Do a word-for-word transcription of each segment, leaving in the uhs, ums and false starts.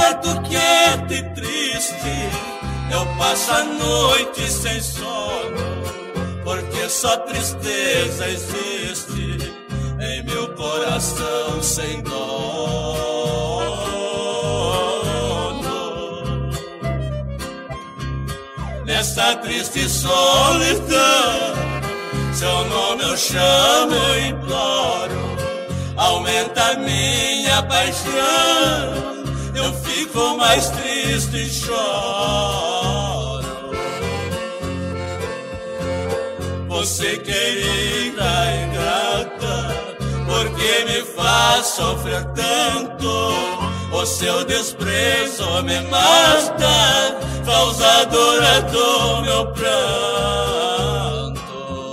quarto quieto e triste, eu passo a noite sem sono, porque só tristeza existe em meu coração sem dono. Nessa triste solidão, seu nome eu chamo e imploro, aumenta minha paixão, eu fico mais triste e choro. Você, querida ingrata, por que me faz sofrer tanto? O seu desprezo me mata, causadora do meu pranto.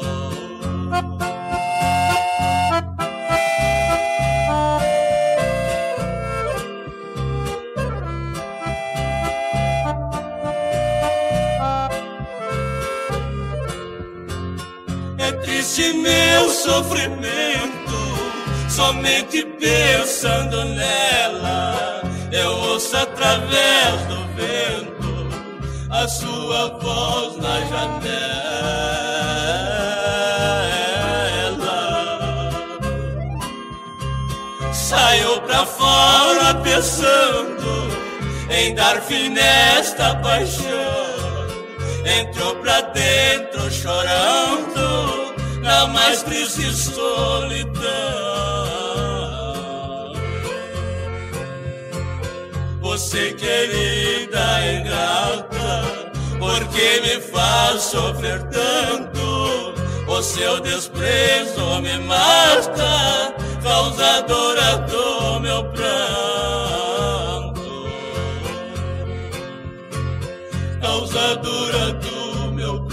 É triste meu sofrimento, somente pensando nela, eu ouço através do vento a sua voz na janela. Saio pra fora pensando em dar fim nesta paixão, entrou pra dentro chorando na mais triste solidão. Você, querida ingrata, por que me faz sofrer tanto? O seu desprezo me mata, causadora do meu pranto, causadora do meu pranto.